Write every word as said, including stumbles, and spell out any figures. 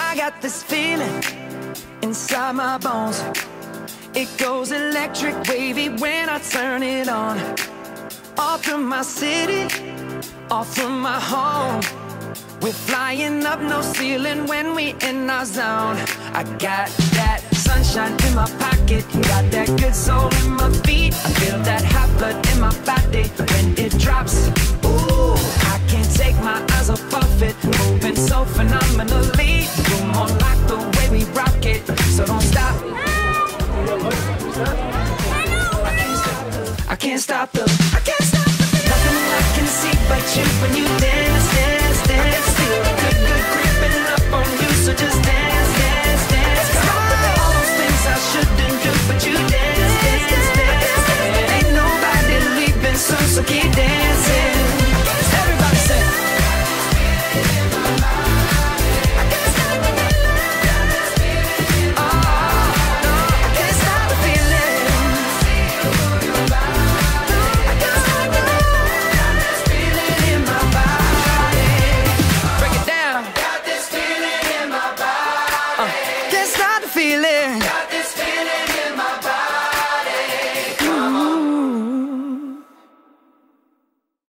I got this feeling inside my bones. It goes electric wavy when I turn it on. Off from my city, off from my home. We're flying up, no ceiling when we in our zone. I got that sunshine in my pocket, got that good soul in my feet. I feel that hot blood in my body when it drops. Ooh, I can't take my eyes off of it, moving so phenomenally. You're more like the way we rock it, so don't stop. I can't stop the, I can't stop the, I can't stop the, nothing I can see but you when you dance.